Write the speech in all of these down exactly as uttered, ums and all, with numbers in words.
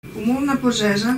Умовна пожежа,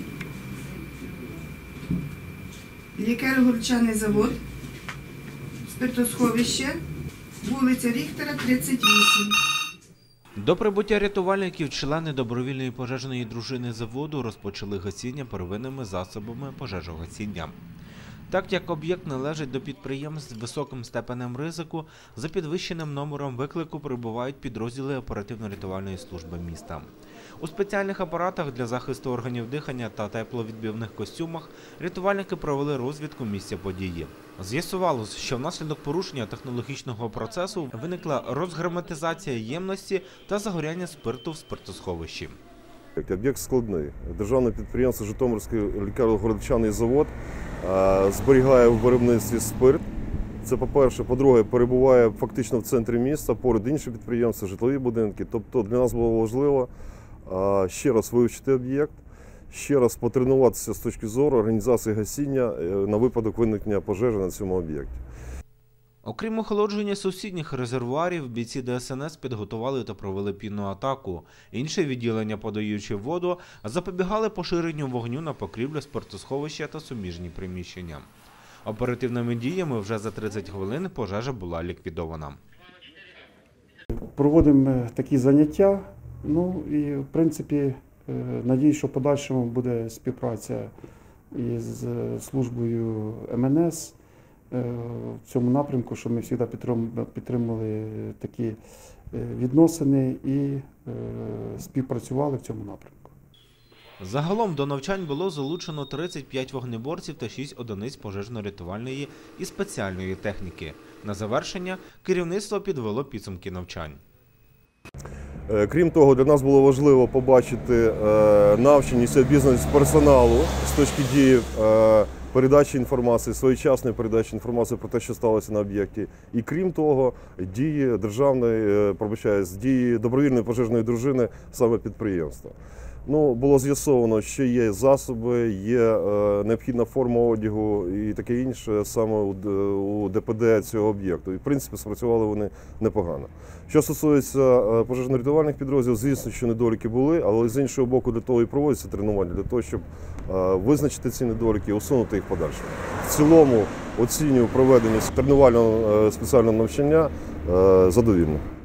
лікеро-горчаний завод, спиртосховище, вулиця Ріхтера, тридцять вісім. До прибуття рятувальників члени добровільної пожежної дружини заводу розпочали гасіння первинними засобами пожежогасіння. Так як об'єкт належить до підприємств з високим степенем ризику, за підвищеним номером виклику прибувають підрозділи оперативно-рятувальної служби міста. У спеціальних апаратах для захисту органів дихання та тепловідбивних костюмах рятувальники провели розвідку місця події. З'ясувалось, що внаслідок порушення технологічного процесу виникла розгерметизація ємності та загоряння спирту в спиртосховищі. Об'єкт складний. Державне підприємство Житомирський лікеро-горчаний завод зберігає в виробництві спирт. Це по-перше. По-друге, перебуває фактично в центрі міста, поряд інші підприємства, житлові будинки. Тобто для нас було важливо ще раз вивчити об'єкт, ще раз потренуватися з точки зору організації гасіння на випадок виникнення пожежі на цьому об'єкті. Окрім охолодження сусідніх резервуарів, бійці Де Ес Ен Ес підготували та провели пінну атаку. Інше відділення, подаючи воду, запобігали поширенню вогню на покрівлю спиртосховища та суміжні приміщення. Оперативними діями вже за тридцять хвилин пожежа була ліквідована. Проводимо такі заняття, ну і в принципі надію, що в подальшому буде співпраця із службою Ем Ен Ес в цьому напрямку, що ми завжди підтримували такі відносини і співпрацювали в цьому напрямку. Загалом до навчань було залучено тридцять п'ять вогнеборців та шість одиниць пожежно-рятувальної і спеціальної техніки. На завершення керівництво підвело підсумки навчань. Крім того, для нас було важливо побачити навченість обізнаність персоналу з точки дії передачі інформації, своєчасної передачі інформації про те, що сталося на об'єкті. І крім того, дії державної, пробачаюсь, дії добровільної пожежної дружини саме підприємства. Ну, було з'ясовано, що є засоби, є е, необхідна форма одягу і таке інше саме у, у Де Пе Де цього об'єкту. І, в принципі, спрацювали вони непогано. Що стосується е, пожежно-рятувальних підрозділів, звісно, що недоліки були, але з іншого боку для того і проводяться тренування, для того, щоб е, визначити ці недоліки і усунути їх подальше. В цілому оцінюю проведення тренувального е, спеціального навчання е, задовільно.